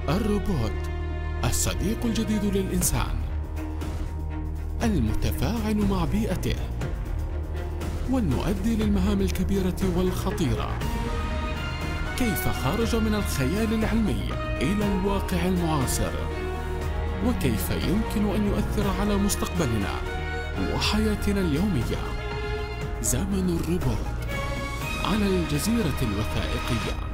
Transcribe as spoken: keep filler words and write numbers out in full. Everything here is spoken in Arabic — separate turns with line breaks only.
الروبوت الصديق الجديد للإنسان، المتفاعل مع بيئته، والمؤدي للمهام الكبيرة والخطيرة. كيف خرج من الخيال العلمي إلى الواقع المعاصر، وكيف يمكن أن يؤثر على مستقبلنا وحياتنا اليومية. زمن الروبوت على الجزيرة الوثائقية.